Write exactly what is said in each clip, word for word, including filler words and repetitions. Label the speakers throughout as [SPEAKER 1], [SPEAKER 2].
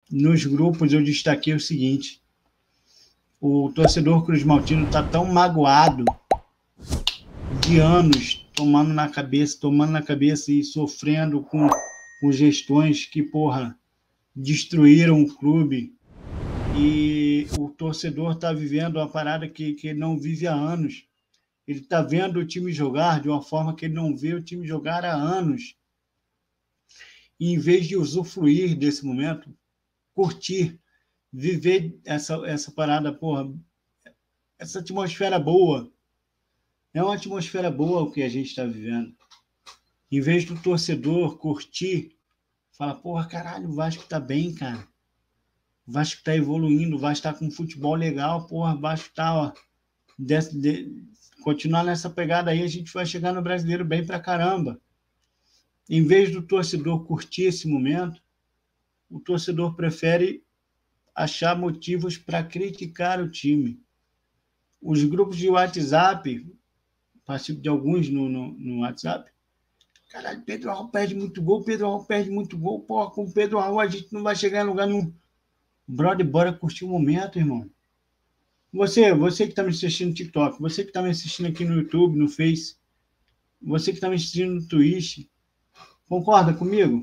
[SPEAKER 1] nos grupos eu destaquei o seguinte: o torcedor cruzmaltino está tão magoado de anos, tomando na cabeça, tomando na cabeça e sofrendo com, com gestões que, porra, destruíram o clube. E o torcedor está vivendo uma parada que, que ele não vive há anos. Ele está vendo o time jogar de uma forma que ele não vê o time jogar há anos. E em vez de usufruir desse momento, curtir, viver essa, essa parada, porra, essa atmosfera boa. É uma atmosfera boa o que a gente está vivendo. Em vez do torcedor curtir, fala, porra, caralho, o Vasco tá bem, cara. O Vasco tá evoluindo, o Vasco tá com um futebol legal, porra, o Vasco tá, ó, de, de, continuar nessa pegada aí, a gente vai chegar no Brasileiro bem pra caramba. Em vez do torcedor curtir esse momento, o torcedor prefere achar motivos para criticar o time. Os grupos de WhatsApp, participo de alguns no, no, no WhatsApp, caralho, Pedro Raul perde muito gol, Pedro Raul perde muito gol, porra, com o Pedro Raul a gente não vai chegar em lugar nenhum. Brother, bora curtir o momento, irmão. Você, você que está me assistindo no TikTok, você que está me assistindo aqui no YouTube, no Face, você que está me assistindo no Twitch, concorda comigo?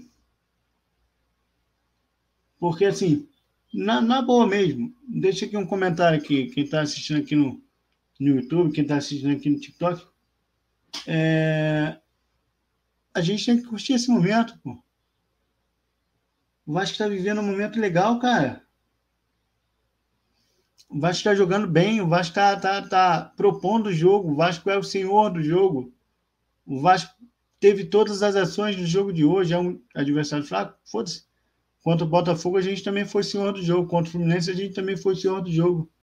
[SPEAKER 1] Porque, assim, na, na boa mesmo, deixa aqui um comentário aqui, quem está assistindo aqui no, no YouTube, quem está assistindo aqui no TikTok, é... a gente tem que curtir esse momento, pô. O Vasco está vivendo um momento legal, cara. O Vasco está jogando bem, o Vasco está tá, tá propondo o jogo, o Vasco é o senhor do jogo. O Vasco teve todas as ações do jogo de hoje, é um adversário fraco, foda-se. Contra o Botafogo a gente também foi senhor do jogo, contra o Fluminense a gente também foi senhor do jogo.